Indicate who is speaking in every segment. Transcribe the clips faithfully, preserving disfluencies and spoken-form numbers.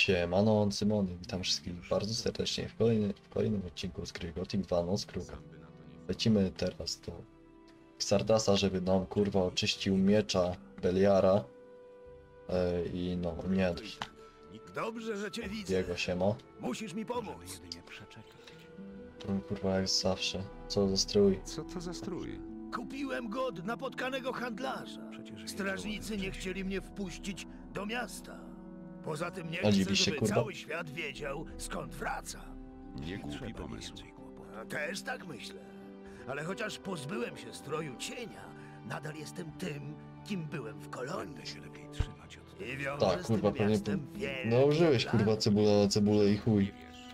Speaker 1: Siemano, Cymony, witam wszystkich bardzo serdecznie w, kolejny, w kolejnym odcinku z gry Gothic dwa Noc Kruka. Lecimy teraz do Xardasa, żeby nam kurwa oczyścił miecza Beliara. E, I no, nie dość.
Speaker 2: Dobrze, że cię widzę.
Speaker 1: Jego siema.
Speaker 2: Musisz mi pomóc.
Speaker 1: No, kurwa jak zawsze. Co za strój.
Speaker 3: Co to za strój?
Speaker 2: Kupiłem go od napotkanego handlarza. Strażnicy nie chcieli mnie wpuścić do miasta. Poza tym nie
Speaker 1: A
Speaker 2: chcę,
Speaker 1: dziwisz się,
Speaker 2: żeby
Speaker 1: kurwa?
Speaker 2: cały świat wiedział, skąd wraca.
Speaker 3: Nie głupi pomysł.
Speaker 2: A też tak myślę. Ale chociaż pozbyłem się stroju cienia, nadal jestem tym, kim byłem w kolonii. I wiąże
Speaker 1: Tak,
Speaker 2: z
Speaker 1: kurwa,
Speaker 2: tym
Speaker 1: pewnie.
Speaker 2: miastem wielki
Speaker 1: No użyłeś
Speaker 2: plan.
Speaker 1: kurwa cebulę na cebulę i chuj.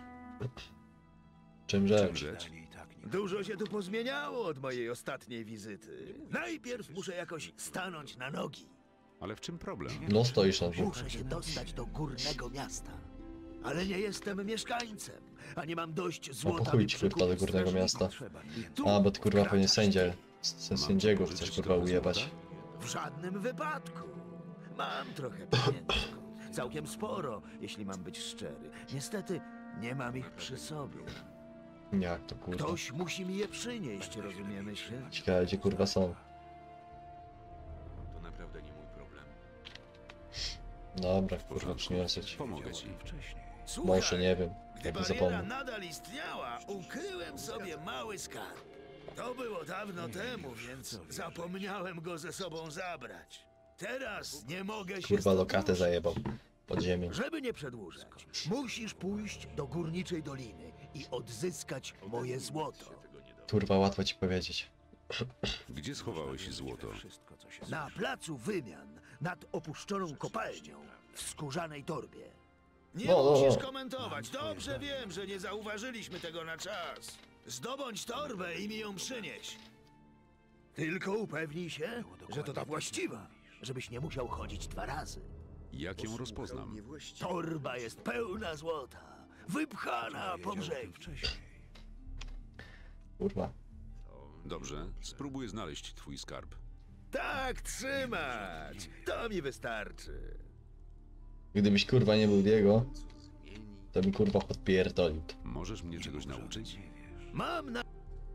Speaker 1: Czym
Speaker 3: Czym
Speaker 1: rzecz?
Speaker 3: rzecz?
Speaker 2: Dużo się tu pozmieniało od mojej ostatniej wizyty. Najpierw muszę jakoś stanąć na nogi.
Speaker 3: Ale w czym problem?
Speaker 1: No stoisz na dwóch.
Speaker 2: Muszę się dostać do górnego miasta. Ale nie jestem mieszkańcem, a nie mam dość
Speaker 1: No
Speaker 2: złota.
Speaker 1: po chuj
Speaker 2: by
Speaker 1: ci kurwa do
Speaker 2: przekupić
Speaker 1: górnego
Speaker 2: strażników.
Speaker 1: miasta.
Speaker 2: Tu
Speaker 1: A, bo ty kurwa
Speaker 2: wkraczasz
Speaker 1: pewnie
Speaker 2: ty.
Speaker 1: sędzie. S- Sędziego chcesz kurwa ujebać.
Speaker 2: W żadnym wypadku. Mam trochę pieniędzy. Całkiem sporo, jeśli mam być szczery. Niestety nie mam ich przy sobie.
Speaker 1: Jak to kurwa?
Speaker 2: Ktoś musi mi je przynieść, rozumiemy się?
Speaker 1: Ciekawe gdzie kurwa są.
Speaker 3: To naprawdę nie mój problem.
Speaker 1: Dobra, kurwa przyniosę ci.
Speaker 3: Pomogę ci.
Speaker 2: Słuchaj,
Speaker 1: Może nie wiem,
Speaker 2: gdy
Speaker 1: jak nie
Speaker 2: bariera
Speaker 1: zapomnę.
Speaker 2: nadal istniała, ukryłem sobie mały skarb. To było dawno temu, więc zapomniałem go ze sobą zabrać. Teraz nie mogę się
Speaker 1: Kurwa
Speaker 2: stąd
Speaker 1: lokatę
Speaker 2: ruszyć.
Speaker 1: zajebał. Pod ziemią.
Speaker 2: Żeby nie przedłużać, musisz pójść do Górniczej Doliny i odzyskać moje złoto.
Speaker 1: Kurwa łatwo ci powiedzieć.
Speaker 3: Gdzie schowałeś złoto?
Speaker 2: Na placu wymian, nad opuszczoną kopalnią, w skórzanej torbie. Nie
Speaker 1: No, no,
Speaker 2: musisz
Speaker 1: no.
Speaker 2: komentować. Dobrze wiem, że nie zauważyliśmy tego na czas. Zdobądź torbę i mi ją przynieś. Tylko upewnij się, że to ta właściwa, żebyś nie musiał chodzić dwa razy.
Speaker 3: Jak ją rozpoznam?
Speaker 2: Torba jest pełna złota, wypchana po brzegi.
Speaker 1: Kurwa.
Speaker 3: Dobrze, spróbuję znaleźć twój skarb.
Speaker 2: Tak trzymać, to mi wystarczy.
Speaker 1: Gdybyś kurwa nie był Diego, to mi kurwa podpierdolił.
Speaker 3: Możesz mnie czegoś nauczyć?
Speaker 2: Mam na...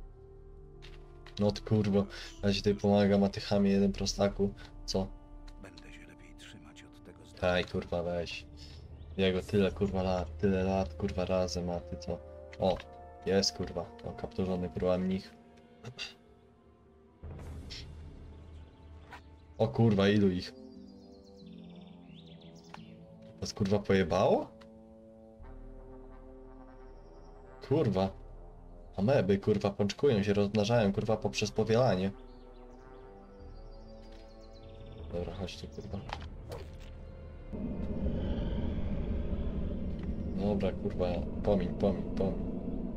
Speaker 1: No ty kurwa, ja ci tutaj pomagam, a ty chamie jeden prostaku. Co? Daj kurwa weź. Jego tyle kurwa lat, tyle lat kurwa razem, a ty co? O, jest kurwa, o kapturzony kurwa mnich. O kurwa, ilu ich? Was kurwa pojebało? Kurwa. Ameby kurwa pączkują się, rozmnażają kurwa poprzez powielanie. Dobra, chodź tu kurwa. Dobra kurwa, pomiń, pomiń, pomiń.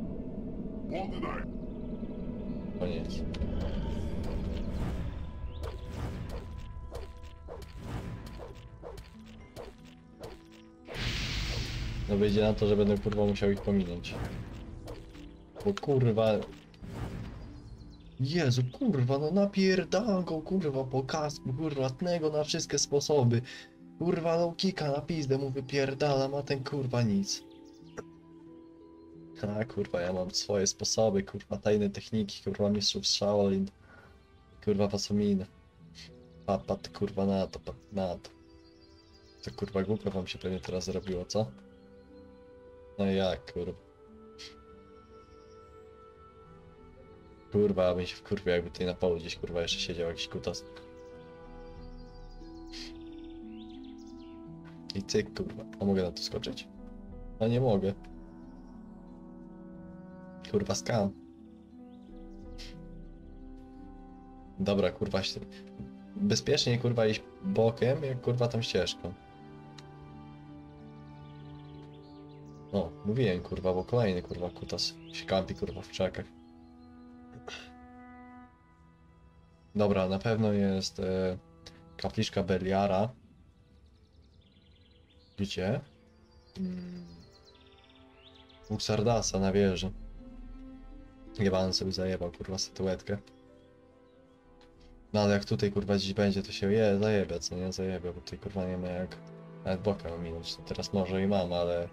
Speaker 1: Koniec. No wyjdzie na to, że będę kurwa musiał ich pominąć. Bo kurwa... Jezu, kurwa, no napierdalam go, kurwa, po kasku, kurwa, tnego na wszystkie sposoby. Kurwa, no kika na pizdę mu wypierdalam, a ten kurwa nic. A kurwa, ja mam swoje sposoby, kurwa, tajne techniki, kurwa, mistrzów Shaolin. Kurwa, po co minę? Pa, pat, kurwa, na to, pat, na to. To kurwa głupio wam się pewnie teraz zrobiło, co? No jak, kurwa. Kurwa, bym się wkurwił, jakby tutaj na polu gdzieś, kurwa, jeszcze siedział jakiś kutas. I cyk, kurwa. A mogę na to skoczyć? A nie mogę. Kurwa, skam. Dobra, kurwa, się... bezpiecznie, kurwa, iść bokiem, jak kurwa tą ścieżką. O, mówiłem, kurwa, bo kolejny, kurwa, kutas się kampi, kurwa, w krzakach. Dobra, na pewno jest e, kapliczka Beliara. Gdzie? Hmm. U Xardasa na wieży. Jebany sobie zajebał, kurwa, statuetkę. No ale jak tutaj, kurwa, dziś będzie, to się je, zajebia, co nie? Zajebia, bo tutaj, kurwa, nie ma jak Nawet boka mam minąć. Teraz może i mam, ale...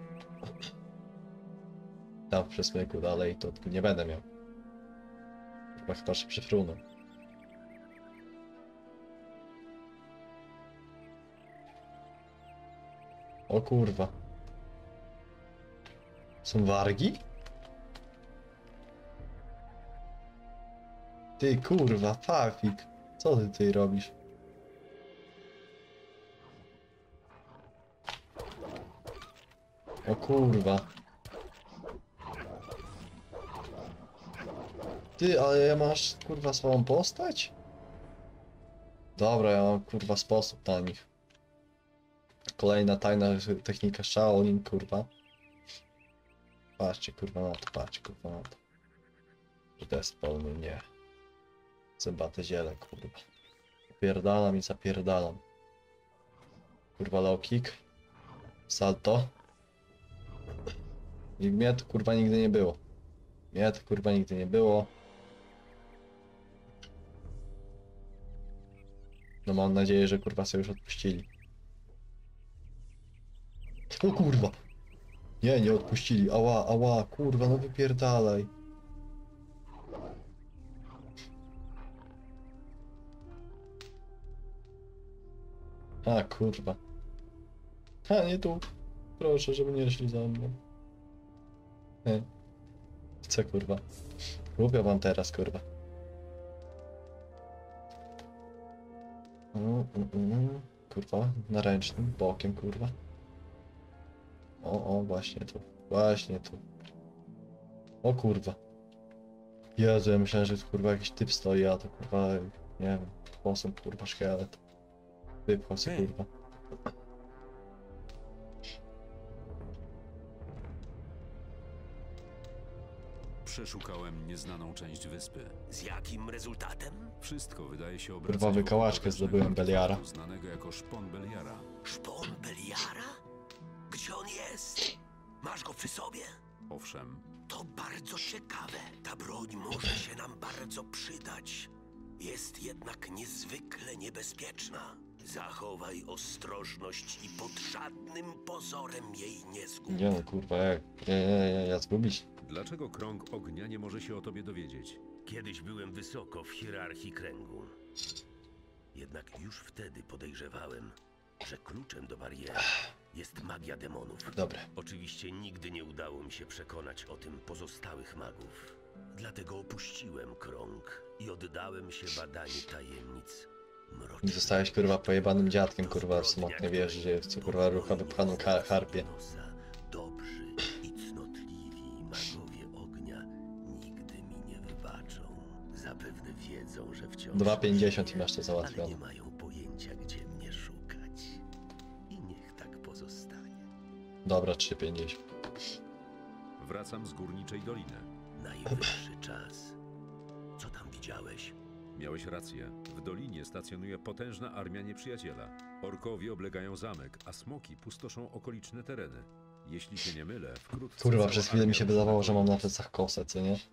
Speaker 1: Tam w przesmyku dalej to nie będę miał. Chyba chyba się przyfrunę. O kurwa. Są wargi? Ty kurwa, Fafik. Co ty tutaj robisz? O kurwa. Ty, ale ja masz kurwa swoją postać? Dobra, ja mam kurwa sposób na nich. Kolejna tajna technika Shaolin, kurwa. Patrzcie kurwa na to, patrzcie kurwa na to. Że to jest pełny, nie. Zębate ziele, kurwa. Zapierdalam i zapierdalam. Kurwa low kick. Salto. I mnie to kurwa nigdy nie było. Mnie to kurwa nigdy nie było. No mam nadzieję, że kurwa sobie już odpuścili. O kurwa! Nie, nie odpuścili. Ała, ała, kurwa, no wypierdalaj. A, kurwa. A, nie tu. Proszę, żeby nie szli za mną. Nie. Chcę, kurwa. Lubię wam teraz, kurwa. Mm, mm, mm. Kurwa, na ręcznym, bokiem, kurwa. O, o, właśnie tu. Właśnie tu. O kurwa. Jezu, ja myślałem, że tu kurwa jakiś typ stoi, a to kurwa, nie wiem, sposób kurwa szkielet. Wypchał się
Speaker 3: Hej.
Speaker 1: kurwa.
Speaker 4: Przeszukałem nieznaną część wyspy.
Speaker 5: Z jakim rezultatem?
Speaker 4: Wszystko wydaje się
Speaker 1: Kurwa,
Speaker 4: obracać wokół
Speaker 1: wykałaczkę
Speaker 4: potężnego
Speaker 1: zdobyłem Beliara.
Speaker 4: artefaktu znanego jako szpon Beliara.
Speaker 5: Szpon Beliara? Gdzie on jest? Masz go przy sobie?
Speaker 4: Owszem,
Speaker 5: To bardzo ciekawe. Ta broń może się nam bardzo przydać. Jest jednak niezwykle niebezpieczna. Zachowaj ostrożność i pod żadnym pozorem jej nie zgub.
Speaker 1: Nie no kurwa, jak, nie, nie, nie, ja zgubić.
Speaker 4: dlaczego krąg ognia nie może się o tobie dowiedzieć?
Speaker 5: Kiedyś byłem wysoko w hierarchii kręgu. Jednak już wtedy podejrzewałem, że kluczem do bariery jest magia demonów.
Speaker 1: Dobra.
Speaker 5: Oczywiście nigdy nie udało mi się przekonać o tym pozostałych magów. Dlatego opuściłem krąg i oddałem się badaniu tajemnic
Speaker 1: I zostałeś kurwa pojebanym dziadkiem kurwa w samotnej wieży, gdzie co kurwa rucha wypchaną ka- harpie.
Speaker 5: Dobrzy i cnotliwi magowie ognia nigdy mi nie wybaczą. Zapewne wiedzą, że wciąż
Speaker 1: dwa pięćdziesiąt i
Speaker 5: żyję,
Speaker 1: masz to
Speaker 5: ale
Speaker 1: załatwione.
Speaker 5: nie mają pojęcia, gdzie mnie szukać. I niech tak pozostanie.
Speaker 1: Dobra, trzy pięćdziesiąt.
Speaker 4: Wracam z Górniczej Doliny.
Speaker 5: Najwyższy czas. Co tam widziałeś?
Speaker 4: Miałeś rację. W dolinie stacjonuje potężna armia nieprzyjaciela. Orkowie oblegają zamek, a smoki pustoszą okoliczne tereny. Jeśli się nie mylę, wkrótce...
Speaker 1: Kurwa,
Speaker 4: cała
Speaker 1: przez chwilę mi
Speaker 4: armia
Speaker 1: się
Speaker 4: rusza
Speaker 1: wydawało,
Speaker 4: na
Speaker 1: że mam na
Speaker 4: północ.
Speaker 1: plecach kosę, co nie?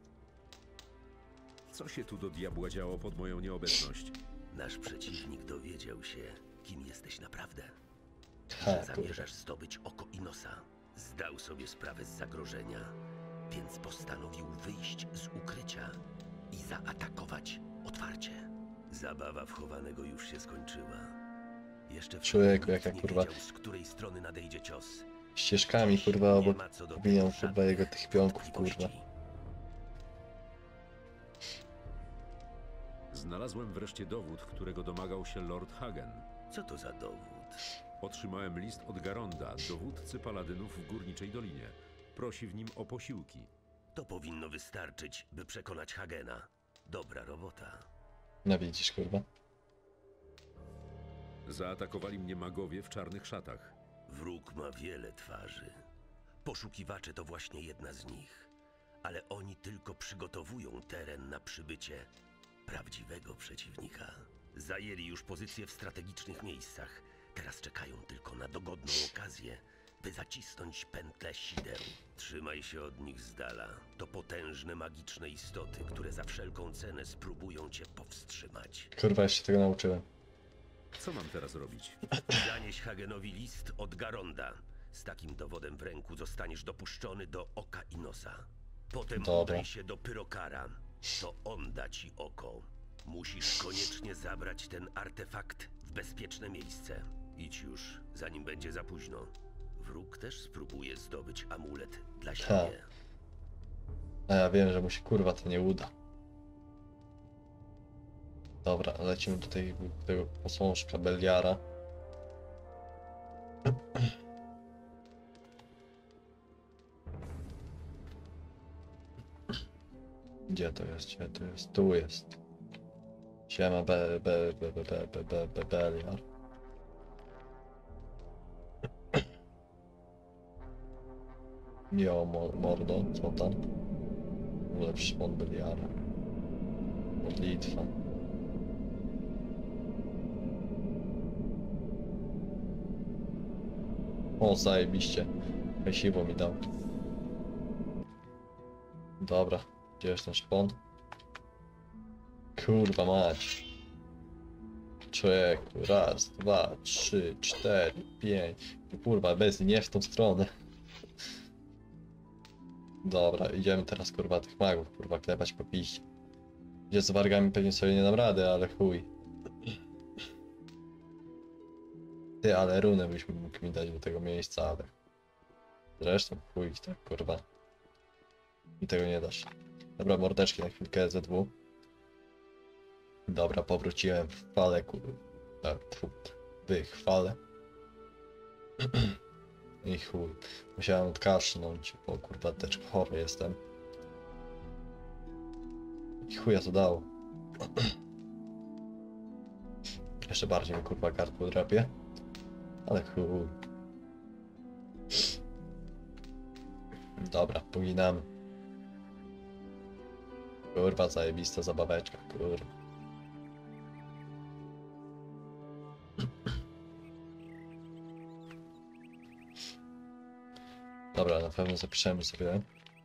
Speaker 4: Co się tu do diabła działo pod moją nieobecność?
Speaker 5: Nasz przeciwnik dowiedział się, kim jesteś naprawdę.
Speaker 1: Ha,
Speaker 5: Że
Speaker 1: kurwa.
Speaker 5: zamierzasz zdobyć oko Inosa. Zdał sobie sprawę z zagrożenia, więc postanowił wyjść z ukrycia i zaatakować otwarcie. Zabawa wchowanego już się skończyła. Jeszcze wtedy
Speaker 1: Człowieku,
Speaker 5: nikt
Speaker 1: jaka
Speaker 5: nie
Speaker 1: kurwa-
Speaker 5: wiedział, z której strony nadejdzie cios.
Speaker 1: Ścieżkami
Speaker 5: Dziś
Speaker 1: kurwa
Speaker 5: nie
Speaker 1: obok
Speaker 5: ma co do tego
Speaker 1: winą kurwa
Speaker 5: żadnych
Speaker 1: jego tych pionków kurwa.
Speaker 5: wątpliwości.
Speaker 4: Znalazłem wreszcie dowód, którego domagał się Lord Hagen.
Speaker 5: Co to za dowód?
Speaker 4: Otrzymałem list od Garonda, dowódcy paladynów w Górniczej Dolinie. Prosi w nim o posiłki.
Speaker 5: To powinno wystarczyć, by przekonać Hagena. Dobra robota.
Speaker 1: No widzisz kurwa.
Speaker 4: Zaatakowali mnie magowie w czarnych szatach.
Speaker 5: Wróg ma wiele twarzy. Poszukiwacze to właśnie jedna z nich. Ale oni tylko przygotowują teren na przybycie prawdziwego przeciwnika. Zajęli już pozycje w strategicznych miejscach. Teraz czekają tylko na dogodną okazję, by zacisnąć pętlę sideł. Trzymaj się od nich z dala. To potężne magiczne istoty, które za wszelką cenę spróbują cię powstrzymać.
Speaker 1: Kurwa, jeszcze tego nauczyłem.
Speaker 4: Co mam teraz robić?
Speaker 5: Zanieś Hagenowi list od Garonda. Z takim dowodem w ręku zostaniesz dopuszczony do oka i nosa. Potem
Speaker 1: Dobra.
Speaker 5: udaj się do Pyrokara. To on da ci oko. Musisz koniecznie zabrać ten artefakt w bezpieczne miejsce. Idź już, zanim będzie za późno. Wróg też spróbuje zdobyć amulet dla siebie.
Speaker 1: A ja wiem, że mu się kurwa to nie uda. Dobra, lecimy do tej, tego posążka Beliara. Gdzie to jest? Gdzie to jest? Tu jest. Siema be, be, be, be, be, be, be, be, Beliar. Jo, mo- mordo, co tam? Ulepszy od Beliara. Modlitwa. O, zajebiście. Siwo mi dał. Dobra, gdzie jest ten szpon? Kurwa mać. Człowieku, raz, dwa, trzy, cztery, pięć. Kurwa, bez nie w tą stronę. Dobra, idziemy teraz kurwa tych magów, kurwa, klepać po piście. Gdzie z wargami pewnie sobie nie dam rady, ale chuj. Ty, ale runę byś mógł mi dać do tego miejsca, ale... Zresztą chuj, tak kurwa. I tego nie dasz. Dobra, mordeczki na chwilkę Z W. Dobra, powróciłem w fale, kurwa. W chwale. I chuj. Musiałem odkasznąć, bo kurwa też chory jestem. I chuja to dało. Jeszcze bardziej mi kurwa gardło drapie. Ale chuj. Dobra, poginamy. Kurwa, zajebista zabaweczka, kurwa. Dobra, na pewno zapiszemy sobie.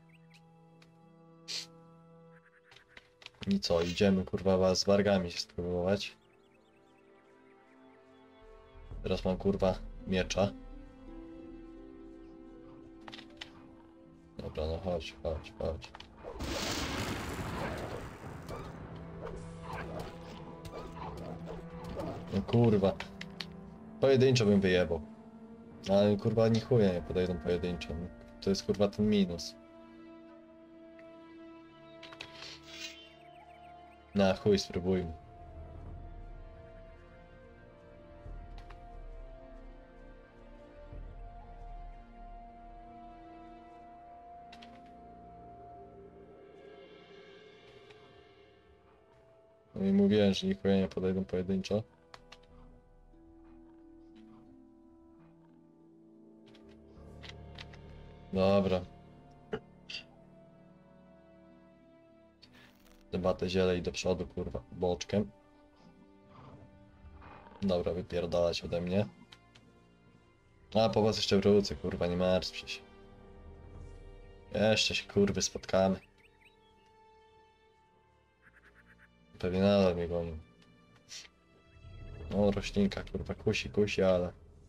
Speaker 1: I co, idziemy kurwa z wargami się spróbować. Teraz mam kurwa miecza. Dobra, no chodź, chodź, chodź. No kurwa. Pojedynczo bym wyjebał. Ale kurwa ni chuja nie podejdą pojedynczo. To jest kurwa ten minus. Na chuj spróbujmy. No i mówiłem, że ni chuja nie podejdą pojedynczo. Dobra. Debatę zielej do przodu, kurwa, boczkiem. Dobra, wypierdalać ode mnie. A, po was jeszcze wrócę, kurwa, nie martwcie się. Jeszcze się, kurwy, spotkamy. Pewnie nadal mnie gonią. No, roślinka, kurwa, kusi, kusi, ale...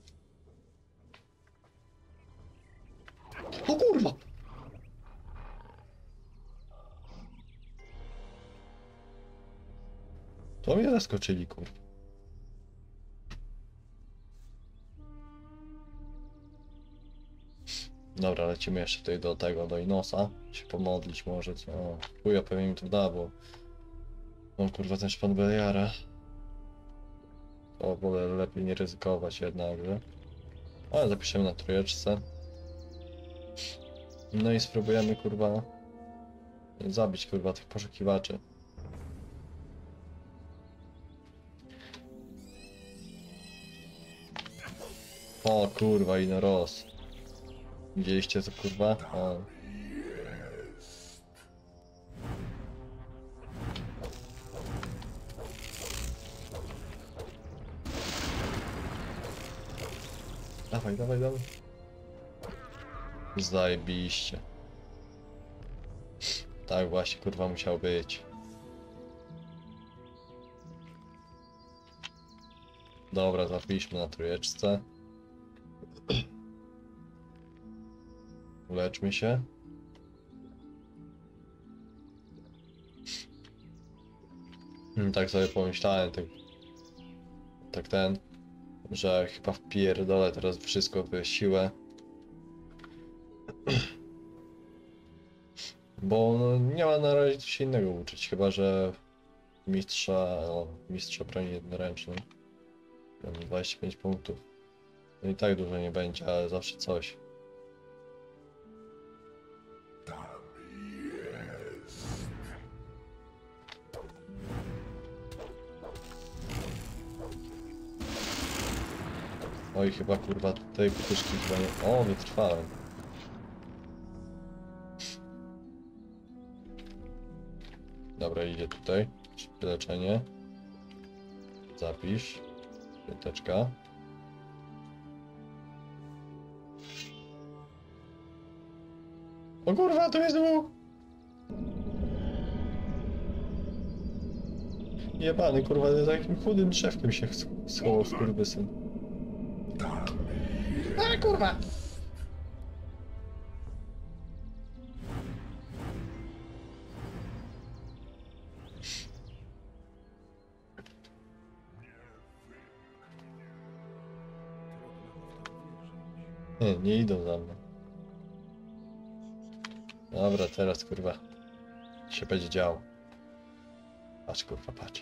Speaker 1: O kurwa! To mnie zaskoczyli, kurwa. Dobra, lecimy jeszcze tutaj do tego, do Inosa. Się pomodlić może, co? O, chuja, pewnie mi to da, bo... No kurwa, ten szpan Beliara. O, wolę lepiej nie ryzykować jednakże. Ale zapiszemy na trójeczce. No i spróbujemy, kurwa, zabić, kurwa, tych poszukiwaczy. O, kurwa, Inoros. Widzieliście to, kurwa? O. Dawaj, dawaj, dawaj. Zajebiście. Tak właśnie, kurwa, musiał być. Dobra, zapiszmy na trójeczce. Uleczmy się. Hmm, tak sobie pomyślałem, tak, tak ten, że chyba wpierdolę teraz wszystko w siłę. Bo no, nie ma na razie coś innego uczyć, chyba że mistrza, o, mistrza broni jednoręcznej. Mam dwadzieścia pięć punktów. No i tak dużo nie będzie, ale zawsze coś. Oj, chyba kurwa tej potyczki chyba nie... O, wytrwałem. Dobra, idzie tutaj. Szybkie leczenie. Zapisz. Piąteczka. O kurwa, tu jest dwóch! Jebany, kurwa, za takim chudym drzewkiem się sch- schował skurwysyn. A kurwa! Nie, nie idą za mną. Dobra, teraz kurwa się będzie działo. Patrz kurwa, patrz.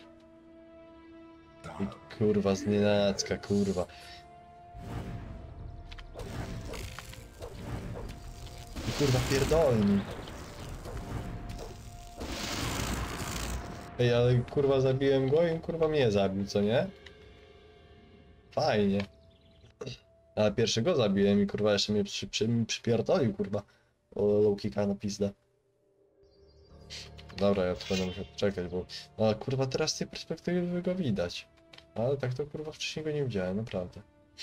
Speaker 1: I kurwa znienacka, kurwa. I kurwa pierdolni. Ej, ale kurwa zabiłem go i kurwa mnie zabił, co nie? Fajnie. Ale pierwszego zabiłem i kurwa jeszcze mnie przy, przy, przypierdolił, kurwa. O low kicka na pizdę. Dobra, ja tu będę musiał poczekać, bo... A kurwa teraz z tej perspektywy go widać. Ale tak to kurwa wcześniej go nie widziałem, naprawdę.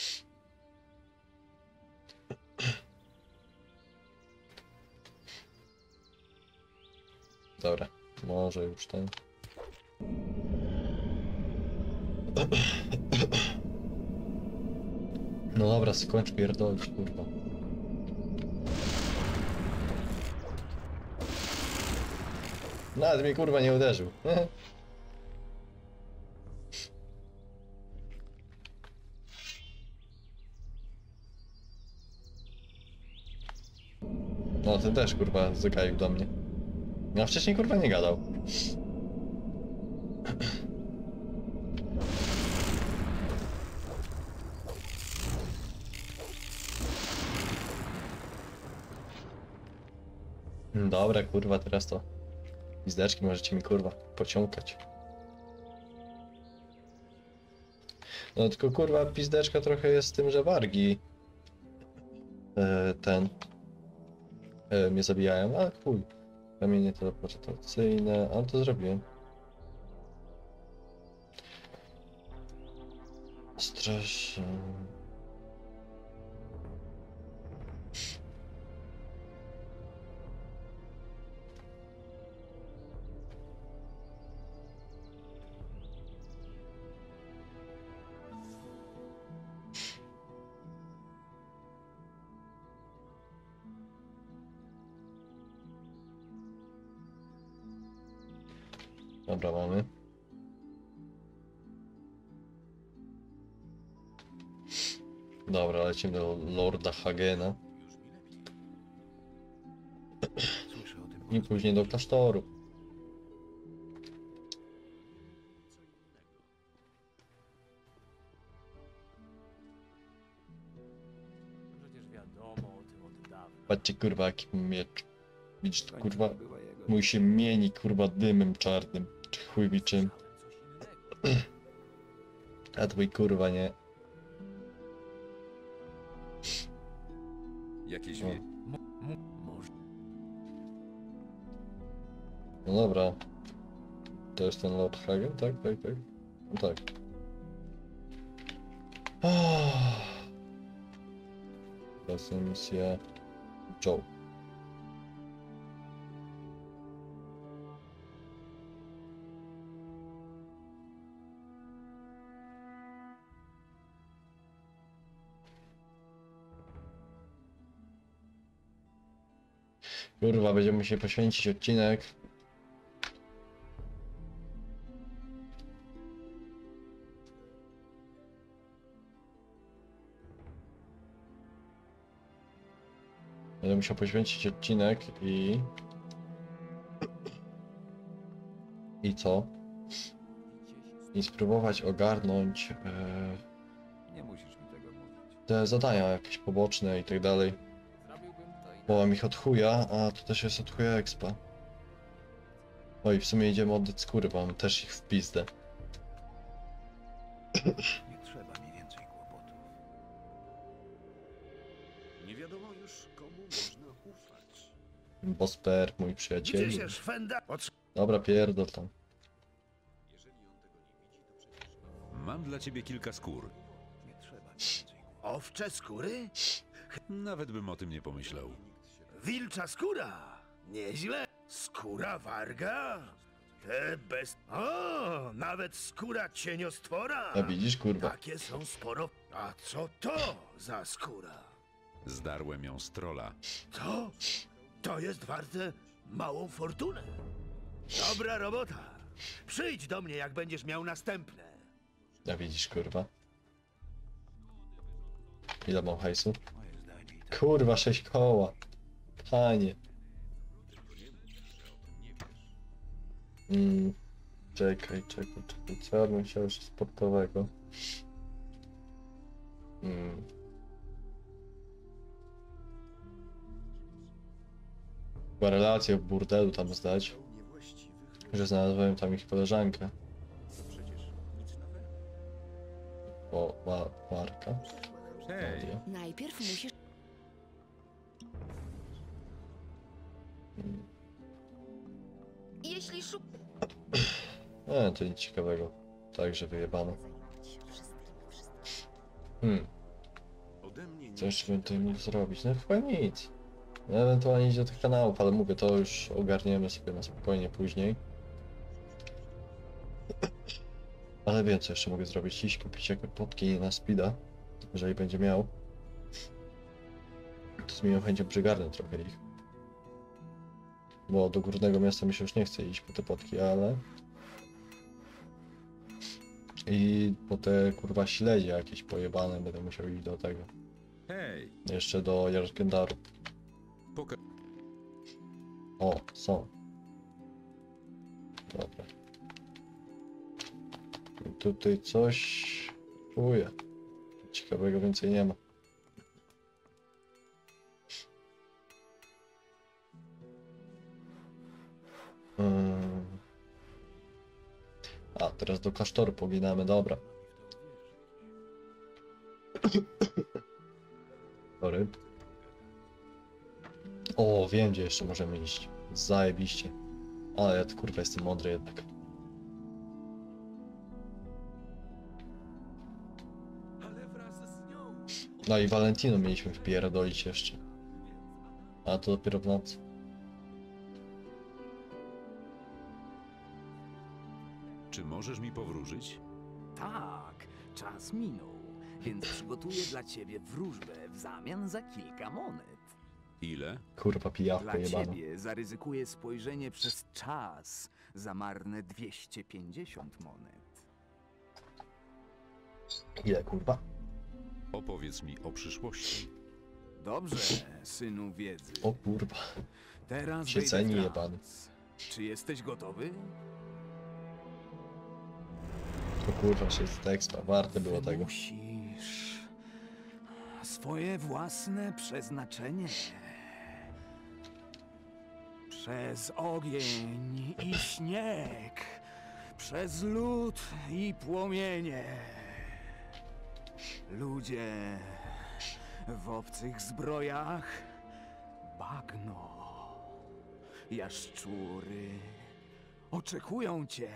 Speaker 1: Dobra, może już ten... No dobra, skończ pierdolić, kurwa. Nawet mnie kurwa nie uderzył. No ten też kurwa zagaił do mnie. A wcześniej kurwa nie gadał. Dobra kurwa, teraz to pizdeczki możecie mi kurwa pociągać. No tylko kurwa pizdeczka trochę jest z tym, że wargi e, ten e, mnie zabijają, ale chuj. Kamienie teleportacyjne, ale to zrobiłem. Strasz... Dobra, mamy. Dobra, lecimy do Lorda Hagena. I później do klasztoru.
Speaker 6: Przecież wiadomo o tym od dawna.
Speaker 1: Patrzcie kurwa jaki miecz. Widzisz, kurwa, mój się mieni kurwa dymem czarnym. Czy chuj mi czym. A twój kurwa nie.
Speaker 4: Jakieś
Speaker 1: O.
Speaker 4: wie...
Speaker 6: Może
Speaker 1: No dobra. To jest ten Lord Hagen? Tak, tak, tak. No tak. Teraz misja Joe. Kurwa, będziemy musieli poświęcić odcinek. Będę musiał poświęcić odcinek i... I co? I spróbować ogarnąć e,
Speaker 7: Nie musisz mi tego mówić.
Speaker 1: te zadania jakieś poboczne i tak dalej.
Speaker 7: Zrobiłbym to i
Speaker 1: Bo mam ich od chuja, a to też jest od chuja expa. Oj, w sumie idziemy oddać skóry, bo mam też ich w pizdę.
Speaker 2: Nie trzeba mi więcej kłopotów.
Speaker 3: Nie wiadomo już, komu można ufać.
Speaker 1: Bosper, mój
Speaker 2: Gdzie
Speaker 1: przyjaciel.
Speaker 2: się szwenda? Otrz-
Speaker 1: Dobra, pierdol tam.
Speaker 3: Jeżeli on tego nie widzi, to przecież...
Speaker 4: Mam dla ciebie kilka skór.
Speaker 2: Nie trzeba mi więcej kłopotów. Owcze skóry?
Speaker 4: Nawet bym o tym nie pomyślał.
Speaker 2: Wilcza skóra! Nieźle. Skóra warga? Te bez... O, nawet skóra cieniostwora!
Speaker 1: A widzisz, kurwa.
Speaker 2: Takie są sporo... A co to za skóra?
Speaker 4: Zdarłem ją z trola.
Speaker 2: To? To jest warte małą fortunę. Dobra robota. Przyjdź do mnie, jak będziesz miał następne.
Speaker 1: A widzisz, kurwa. Ile mam hajsu? Kurwa, sześć koła. Panie. Mm, czekaj, czekaj, czekaj. Co ja bym chciał jeszcze sportowego? Mm. Chyba relację w burdelu tam zdać, że znalazłem tam ich koleżankę. O, ma, Marka.
Speaker 4: Hej,
Speaker 1: Nadia.
Speaker 8: Najpierw musisz...
Speaker 1: Mm.
Speaker 8: Jeśli szuk...
Speaker 1: E, to nic ciekawego. Także wyjebano. Hmm,
Speaker 3: Ode mnie
Speaker 1: co jeszcze bym tutaj mógł zrobić? No chyba nic. No, ewentualnie iść do tych kanałów, ale mówię, to już ogarniemy sobie na spokojnie później. Ale wiem, co jeszcze mogę zrobić. Iść kupić jakieś potki na speeda, jeżeli będzie miał. To z miłą chęcią przygarnę trochę ich. Bo do górnego miasta mi się już nie chce iść po te potki, ale... I po te kurwa śledzie jakieś pojebane będę musiał iść do tego.
Speaker 4: hej,
Speaker 1: Jeszcze do Jargendaru.
Speaker 4: poka...
Speaker 1: O, są. Dobra. I tutaj coś czuję. Ciekawego więcej nie ma. Hmm. A, teraz do klasztoru poginamy, dobra. Sorry. O, wiem, gdzie jeszcze możemy iść. Zajebiście. Ale ja to kurwa jestem mądry jednak.
Speaker 3: Ale wraz z nią...
Speaker 1: No i Valentino mieliśmy wpierdolić jeszcze. A to dopiero w nocy.
Speaker 4: Czy możesz mi powróżyć?
Speaker 7: tak, czas minął, więc przygotuję dla ciebie wróżbę w zamian za kilka monet.
Speaker 4: Ile?
Speaker 1: Kurwa pijawka
Speaker 7: Dla
Speaker 1: jebana.
Speaker 7: ciebie zaryzykuję spojrzenie przez czas za marne dwieście pięćdziesiąt monet.
Speaker 1: Ile kurwa?
Speaker 4: Opowiedz mi o przyszłości.
Speaker 7: Dobrze, synu wiedzy.
Speaker 1: O kurwa.
Speaker 7: Teraz
Speaker 1: się
Speaker 7: wejdę
Speaker 1: ceni
Speaker 7: w
Speaker 1: jebany.
Speaker 7: trans. Czy jesteś gotowy?
Speaker 1: To kurwa się z teksta. Warte było tego.
Speaker 7: Musisz swoje własne przeznaczenie. Przez ogień i śnieg, przez lód i płomienie. Ludzie w obcych zbrojach, bagno, jaszczury oczekują cię.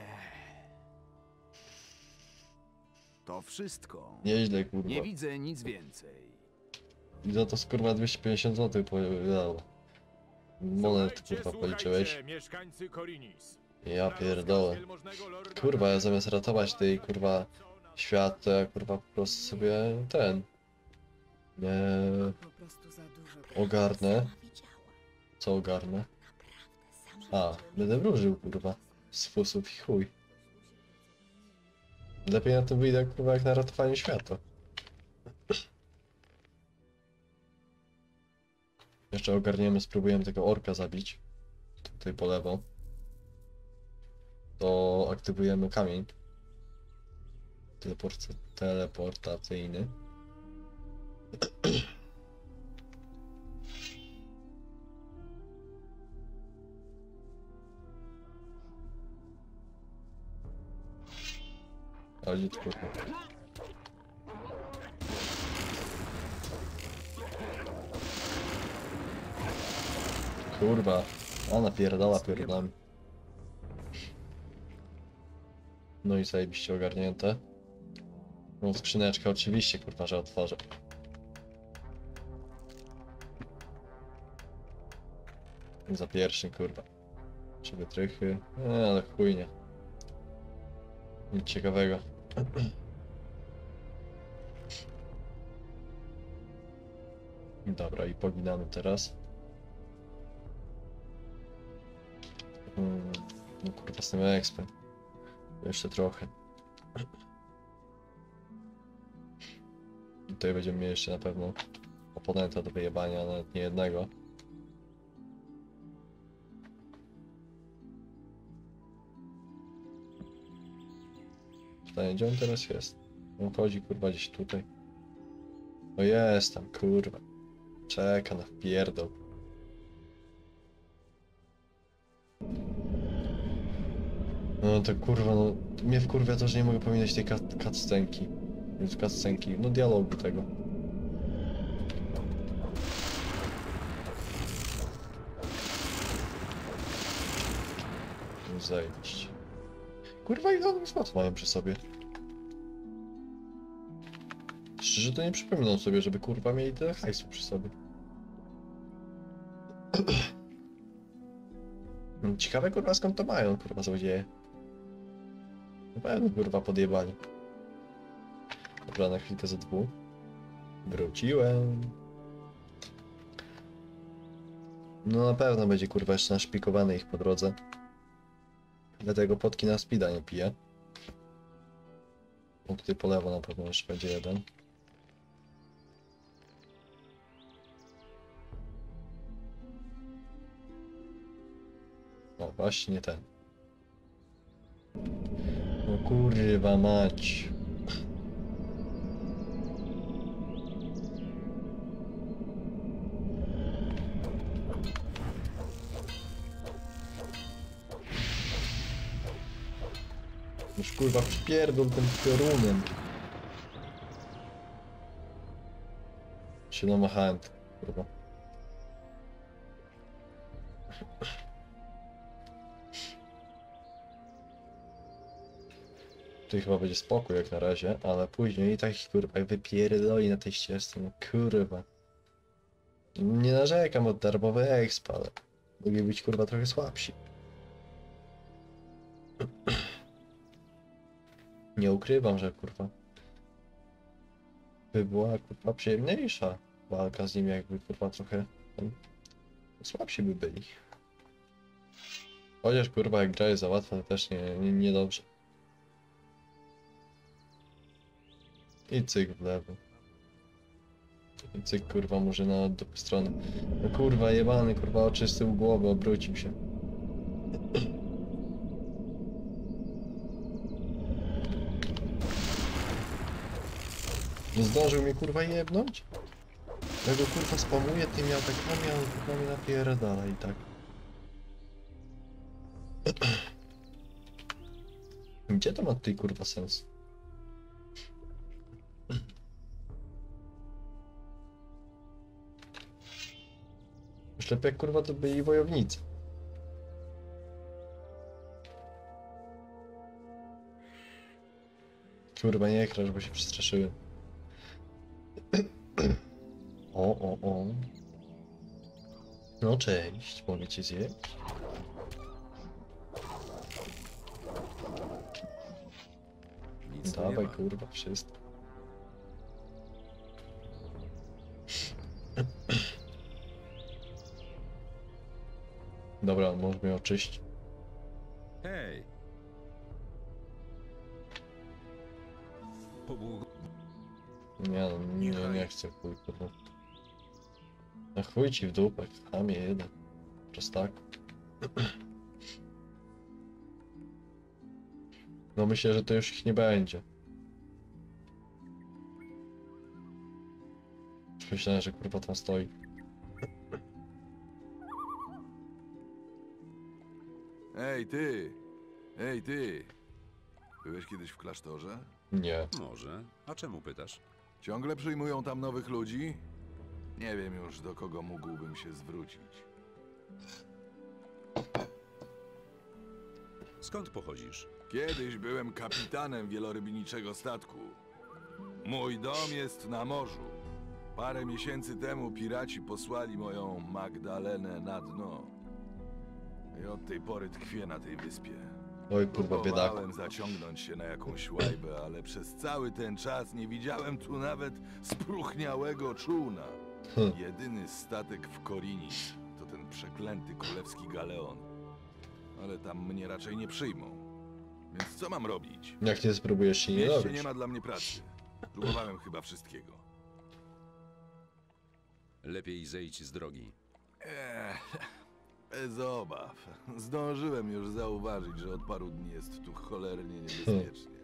Speaker 7: To wszystko.
Speaker 1: Nieźle kurwa.
Speaker 7: Nie widzę nic więcej.
Speaker 1: I za to kurwa dwieście pięćdziesiąt złotych powiedział. Monet kurwa policzyłeś.
Speaker 6: mieszkańcy Korinis.
Speaker 1: Ja pierdolę. Kurwa, ja zamiast ratować tej kurwa świat, to ja kurwa po prostu sobie ten... Nie...
Speaker 8: Po prostu za dużo tego
Speaker 1: Ogarnę.
Speaker 8: sama widziała.
Speaker 1: Co ogarnę? A, będę wróżył, kurwa. Z fusów i chuj. Lepiej na tym wyjdę, kurwa, jak na ratowanie świata. Jeszcze ogarniemy, spróbujemy tego orka zabić. Tutaj po lewo. To aktywujemy kamień. Teleport teleportacyjny. Ale gdzie to kurwa? Kurwa, ona pierdala pierdolami. No i zajebiście ogarnięte. No skrzyneczkę oczywiście kurwa, że otworzę. Za pierwszy kurwa. Trzy wytrychy. E, ale chujnie. Nic ciekawego. Dobra, i poginamy teraz. Hmm, no kurwa z tym expem. Jeszcze trochę. Tutaj będziemy mieli jeszcze na pewno oponenta do wyjebania, nawet nie jednego. Pytanie, gdzie on teraz jest? On chodzi kurwa gdzieś tutaj. O jest tam, kurwa. Czeka na wpierdol. No to kurwa, no mnie wkurwia to, że nie mogę pominąć tej cutscenki. Więc cutscenki, no dialogu tego. Zajebiście. Kurwa, ile oni złot mają przy sobie? Szczerze to nie przypominam sobie, żeby kurwa mieli tyle hajsu przy sobie. Ciekawe kurwa skąd to mają, kurwa złodzieje. Na pewno kurwa podjebali. Dobra, na chwilkę ze dwóch. Wróciłem. No na pewno będzie kurwa jeszcze naszpikowany ich po drodze. Dlatego potki na speeda nie piję. O, tutaj po lewo na pewno jeszcze będzie jeden. O, właśnie ten. No kurwa mać. Już kurwa wpierdol tym piorunem. Się namachałem, kurwa. Tutaj chyba będzie spokój jak na razie, ale później i tak kurwa wypierdoli na tej ścieżce, no kurwa. Nie narzekam od darmowy exp, ale mogli być kurwa trochę słabsi. Nie ukrywam, że kurwa by była kurwa przyjemniejsza walka z nimi, jakby kurwa trochę um, słabsi by byli. Chociaż kurwa jak gra jest za łatwa, to też nie, nie, nie dobrze. I cyk w lewo. I cyk kurwa może na drugą stronę. No kurwa jebany kurwa oczy z tyłu głowy, obrócił się. Nie zdążył mnie kurwa jebnąć? Ja go kurwa spamuję tymi atakami, a on kurwa mnie napierdala i tak. Gdzie to ma tutaj kurwa sens? Już lepiej jak kurwa to byli wojownicy. Kurwa nie krasz, bo się przestraszyłem. O, o, o. No cześć, mogę cię zjeść?
Speaker 4: Nic tu nie
Speaker 1: Dawaj
Speaker 4: ma.
Speaker 1: kurwa, wszystko. Dobra, może mnie oczyścić.
Speaker 4: Hej! Pobłog...
Speaker 1: Nie no, nie, nie chcę chuj, kurwa. Na chuj ci w dupę, chamie jeden. Prostak. No myślę, że to już ich nie będzie. Myślałem, że kurwa tam stoi.
Speaker 8: Ej, ty! Ej, ty! Byłeś kiedyś w klasztorze?
Speaker 1: Nie.
Speaker 4: Może. A czemu pytasz?
Speaker 8: Ciągle przyjmują tam nowych ludzi? Nie wiem już, do kogo mógłbym się zwrócić.
Speaker 4: Skąd pochodzisz?
Speaker 8: Kiedyś byłem kapitanem wielorybniczego statku. Mój dom jest na morzu. Parę miesięcy temu piraci posłali moją Magdalenę na dno. I od tej pory tkwię na tej wyspie.
Speaker 1: Oj kurwa biedaku.
Speaker 8: Próbowałem zaciągnąć się na jakąś łajbę, ale przez cały ten czas nie widziałem tu nawet spróchniałego czółna.
Speaker 1: Hm.
Speaker 8: Jedyny statek w Korinis to ten przeklęty królewski galeon. Ale tam mnie raczej nie przyjmą. Więc co mam robić?
Speaker 1: Jak nie spróbujesz się
Speaker 8: W
Speaker 1: nie
Speaker 8: mieście
Speaker 1: robić.
Speaker 8: nie ma dla mnie pracy. Próbowałem chyba wszystkiego.
Speaker 4: Lepiej zejdź z drogi.
Speaker 8: Eee, bez obaw. Zdążyłem już zauważyć, że od paru dni jest tu cholernie niebezpiecznie.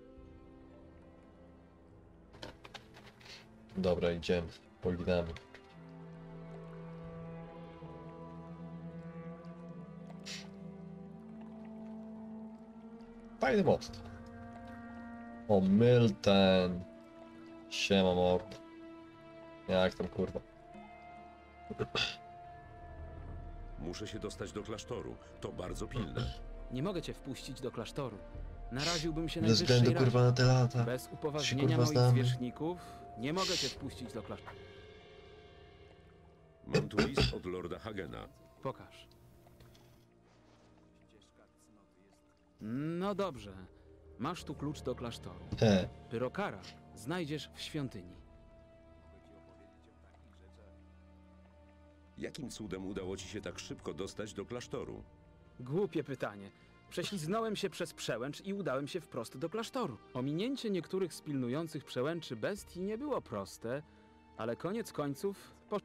Speaker 1: Dobra, idziemy. Poginamy. Fajny most. O, Milton. Siema mord. Jak tam kurwa?
Speaker 4: Muszę się dostać do klasztoru. To bardzo pilne.
Speaker 6: Nie mogę cię wpuścić do klasztoru. Naraziłbym się
Speaker 1: Ze
Speaker 6: najwyższej
Speaker 1: względu
Speaker 6: razie.
Speaker 1: kurwa na te lata.
Speaker 6: Bez
Speaker 1: Się,
Speaker 6: upoważnienia
Speaker 1: kurwa,
Speaker 6: moich
Speaker 1: znamy.
Speaker 6: zwierzchników nie mogę cię wpuścić do klasztoru.
Speaker 4: Mam tu list od lorda Hagena.
Speaker 6: Pokaż. No dobrze. Masz tu klucz do klasztoru.
Speaker 1: He.
Speaker 6: Pyrokara znajdziesz w świątyni.
Speaker 4: Jakim cudem udało ci się tak szybko dostać do klasztoru?
Speaker 6: Głupie pytanie. Prześliznąłem się przez przełęcz i udałem się wprost do klasztoru. Ominięcie niektórych z pilnujących przełęczy bestii nie było proste, ale koniec końców posz...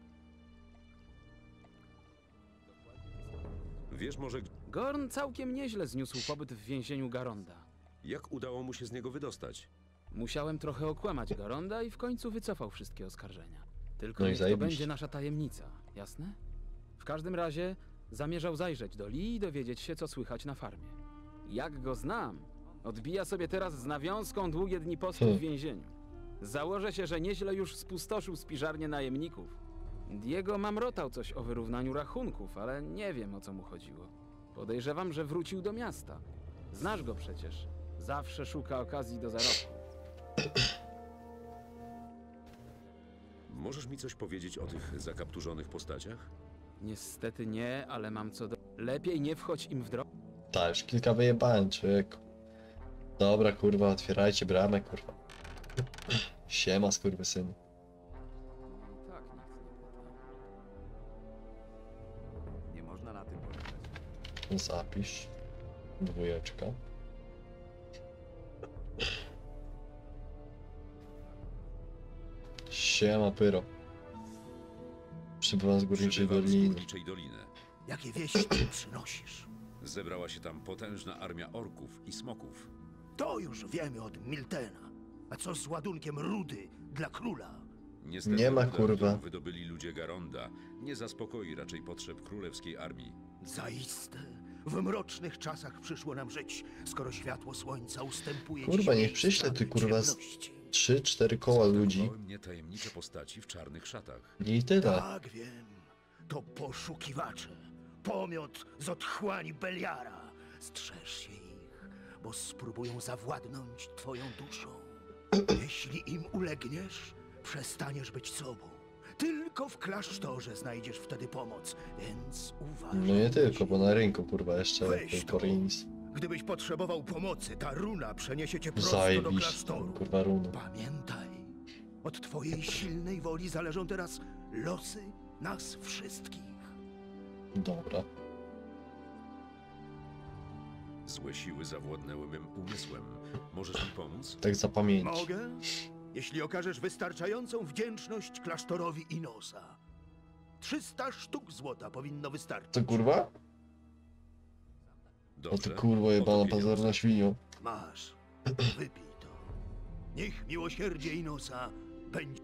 Speaker 4: Wiesz może,
Speaker 6: Gorn całkiem nieźle zniósł pobyt w więzieniu Garonda.
Speaker 4: jak udało mu się z niego wydostać?
Speaker 6: Musiałem trochę okłamać Garonda i w końcu wycofał wszystkie oskarżenia. Tylko
Speaker 1: No i
Speaker 6: niech to
Speaker 1: zajebiście.
Speaker 6: będzie nasza tajemnica, jasne? W każdym razie zamierzał zajrzeć do Lee i dowiedzieć się, co słychać na farmie. Jak go znam, odbija sobie teraz z nawiązką długie dni postu
Speaker 1: Hmm.
Speaker 6: w więzieniu. Założę się, że nieźle już spustoszył spiżarnię najemników. Diego mamrotał coś o wyrównaniu rachunków, ale nie wiem, o co mu chodziło. Podejrzewam, że wrócił do miasta. Znasz go przecież. Zawsze szuka okazji do zarobku.
Speaker 4: Możesz mi coś powiedzieć o tych zakapturzonych postaciach?
Speaker 6: Niestety nie, ale mam co do... Lepiej nie wchodź im w drogę.
Speaker 1: Tak, już kilka wyjebałem, człowieku. Dobra, kurwa, otwierajcie bramę, kurwa. Siema, skurwysynu.
Speaker 6: Tak, nic nie pyta.
Speaker 7: Nie można na tym polegać.
Speaker 1: Zapisz. Dwójeczka. Siema, pyro. Przybywam z Górniczej
Speaker 4: Przybywam z
Speaker 1: Doliny.
Speaker 4: Górniczej Doliny.
Speaker 2: Jakie wieści ty przynosisz?
Speaker 4: Zebrała się tam potężna armia orków i smoków.
Speaker 2: To już wiemy od Miltena. A co z ładunkiem rudy dla króla?
Speaker 4: Niestety
Speaker 1: Nie ma,
Speaker 4: ruda,
Speaker 1: kurwa.
Speaker 4: którą wydobyli ludzie Garonda, nie zaspokoi raczej potrzeb królewskiej armii.
Speaker 2: Zaiste, w mrocznych czasach przyszło nam żyć, skoro światło słońca ustępuje
Speaker 1: Kurwa,
Speaker 2: dziś
Speaker 1: niech
Speaker 2: miejsca
Speaker 1: przyśle ty, kurwa, z-
Speaker 2: ciemności.
Speaker 1: Trzy, cztery koła ludzi.
Speaker 4: Zaatakowały mnie tajemnicze postaci w czarnych szatach.
Speaker 1: I tyle.
Speaker 2: Tak, wiem. To poszukiwacze. Pomiot z otchłani Beliara. Strzeż się ich, bo spróbują zawładnąć twoją duszą. Jeśli im ulegniesz, przestaniesz być sobą. Tylko w klasztorze znajdziesz wtedy pomoc, więc uważaj.
Speaker 1: No nie tylko, bo na rynku, kurwa, jeszcze
Speaker 2: Weź to.
Speaker 1: Korinis.
Speaker 2: Gdybyś potrzebował pomocy, ta runa przeniesie cię prosto do
Speaker 1: Zajebiście,
Speaker 2: klasztoru.
Speaker 1: kurwa, runy.
Speaker 2: Pamiętaj, od twojej silnej woli zależą teraz losy nas wszystkich.
Speaker 1: Dobra.
Speaker 4: Złe siły zawładnęły mym umysłem. Możesz mi pomóc?
Speaker 1: Tak zapamięć.
Speaker 2: Mogę? Jeśli okażesz wystarczającą wdzięczność klasztorowi Inosa. trzysta sztuk złota powinno wystarczyć.
Speaker 1: Co kurwa? O
Speaker 4: Dobrze.
Speaker 1: ty kurwa
Speaker 4: Oto
Speaker 1: jebana
Speaker 4: pieniądze.
Speaker 1: pazerna świnio.
Speaker 2: Masz. Wypij to. Niech miłosierdzie Inosa będzie.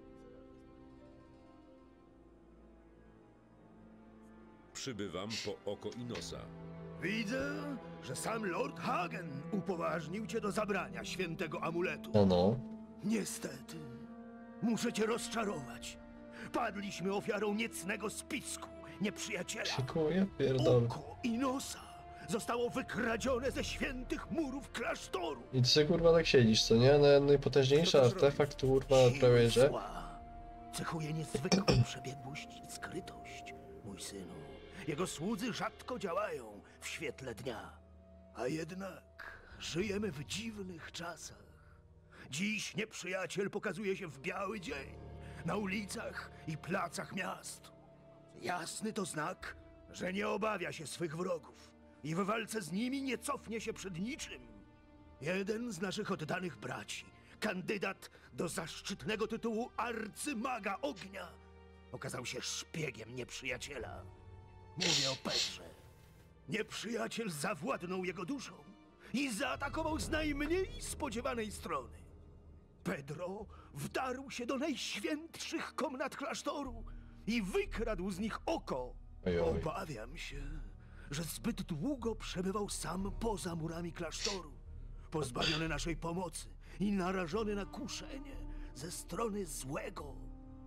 Speaker 4: Przybywam po oko Inosa.
Speaker 2: Widzę, że sam Lord Hagen upoważnił cię do zabrania świętego amuletu.
Speaker 1: No no.
Speaker 2: Niestety, muszę cię rozczarować. Padliśmy ofiarą niecnego spisku nieprzyjaciela.
Speaker 1: Szykuję, pierdolę.
Speaker 2: Oko Inosa zostało wykradzione ze świętych murów klasztoru.
Speaker 1: I ty sobie kurwa tak siedzisz, co nie? No, najpotężniejszy artefakt kurwa prawie że.
Speaker 2: Zła cechuje niezwykłą przebiegłość i skrytość, mój synu. Jego słudzy rzadko działają w świetle dnia. A jednak żyjemy w dziwnych czasach. Dziś nieprzyjaciel pokazuje się w biały dzień, na ulicach i placach miast. Jasny to znak, że nie obawia się swych wrogów i w walce z nimi nie cofnie się przed niczym. Jeden z naszych oddanych braci, kandydat do zaszczytnego tytułu arcymaga ognia, okazał się szpiegiem nieprzyjaciela. Mówię o Pedrze. Nieprzyjaciel zawładnął jego duszą i zaatakował z najmniej spodziewanej strony. Pedro wdarł się do najświętszych komnat klasztoru i wykradł z nich oko.
Speaker 1: Oj, oj.
Speaker 2: Obawiam się, że zbyt długo przebywał sam poza murami klasztoru, pozbawiony naszej pomocy i narażony na kuszenie ze strony złego.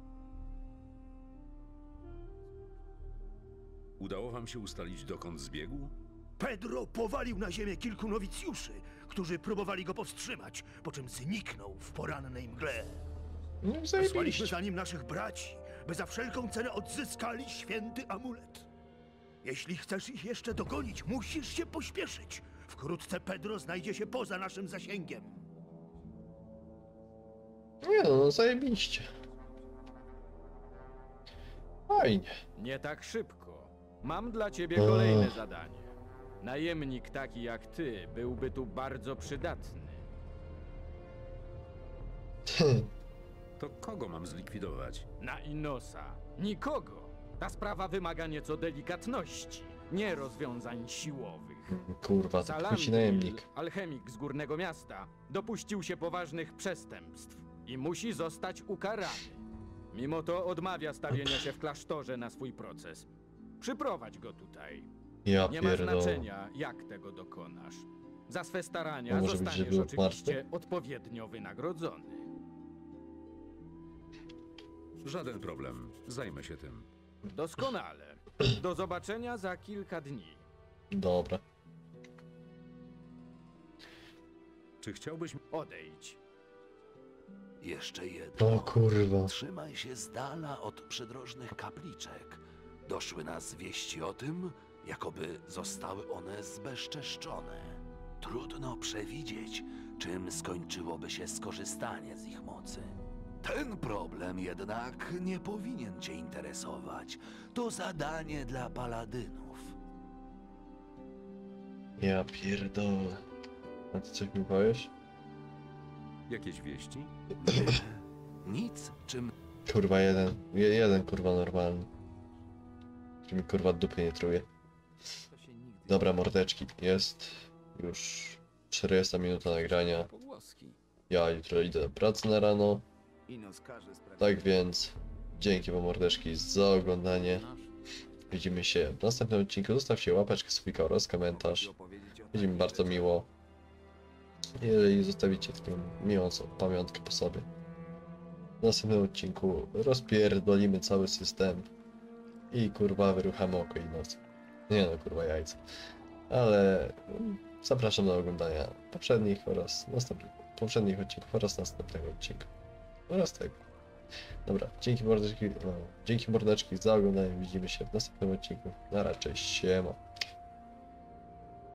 Speaker 4: Udało wam się ustalić, dokąd zbiegł?
Speaker 2: Pedro powalił na ziemię kilku nowicjuszy, którzy próbowali go powstrzymać, po czym zniknął w porannej mgle.
Speaker 1: No
Speaker 2: Wysłaliśmy
Speaker 1: zajebiście.
Speaker 2: za nim naszych braci, by za wszelką cenę odzyskali święty amulet. Jeśli chcesz ich jeszcze dogonić, musisz się pośpieszyć. Wkrótce Pedro znajdzie się poza naszym zasięgiem.
Speaker 1: Nie no, no zajebiście. Fajnie.
Speaker 6: Nie tak szybko. Mam dla ciebie
Speaker 1: Ech.
Speaker 6: kolejne zadanie. Najemnik taki jak ty byłby tu bardzo przydatny.
Speaker 4: To kogo mam zlikwidować?
Speaker 6: Na Inosa. Nikogo. Ta sprawa wymaga nieco delikatności, nie rozwiązań siłowych.
Speaker 1: Kurwa, to chwyci
Speaker 6: Salandil,
Speaker 1: najemnik.
Speaker 6: alchemik z Górnego Miasta, dopuścił się poważnych przestępstw i musi zostać ukarany. Mimo to odmawia stawienia się w klasztorze na swój proces. Przyprowadź go tutaj.
Speaker 1: Ja
Speaker 6: Nie ma
Speaker 1: pierdolę.
Speaker 6: znaczenia, jak tego dokonasz. Za swe starania
Speaker 1: To może być,
Speaker 6: zostaniesz
Speaker 1: że był
Speaker 6: oczywiście odpowiednio wynagrodzony.
Speaker 4: Żaden problem. Zajmę się tym.
Speaker 6: Doskonale. Do zobaczenia za kilka dni.
Speaker 1: Dobra.
Speaker 4: Czy chciałbyś...
Speaker 6: Odejdź.
Speaker 9: Jeszcze jedno.
Speaker 1: O kurwa.
Speaker 9: Trzymaj się z dala od przydrożnych kapliczek. Doszły nas wieści o tym, jakoby zostały one zbezczeszczone. Trudno przewidzieć, czym skończyłoby się skorzystanie z ich mocy. Ten problem jednak nie powinien cię interesować. To zadanie dla paladynów.
Speaker 1: Ja pierdolę. A ty coś mi powiesz?
Speaker 4: Jakieś wieści?
Speaker 9: Nic, czym
Speaker 1: Kurwa jeden. Je, jeden kurwa normalny. Który mi kurwa dupy nie truje. Dobra mordeczki. Jest już czterdziesta minuta nagrania.
Speaker 6: Pogłoski.
Speaker 1: Ja jutro idę do pracy na rano.
Speaker 7: Inos każe sprawić.
Speaker 1: Tak więc dzięki wam mordeczki za oglądanie. Widzimy się w następnym odcinku. Zostawcie łapeczkę, subika oraz komentarz. Będzie mi bardzo miło, jeżeli zostawicie taką miłą pamiątkę po sobie. W następnym odcinku rozpierdolimy cały system i kurwa wyruchamy oko i noc. Nie no kurwa jajca. Ale zapraszam do oglądania poprzednich oraz następnych poprzednich odcinków oraz następnego odcinka. Oraz tego. Dobra, dzięki mordeczki, no, dzięki mordeczki za oglądanie. Widzimy się w następnym odcinku. Na razie, siema.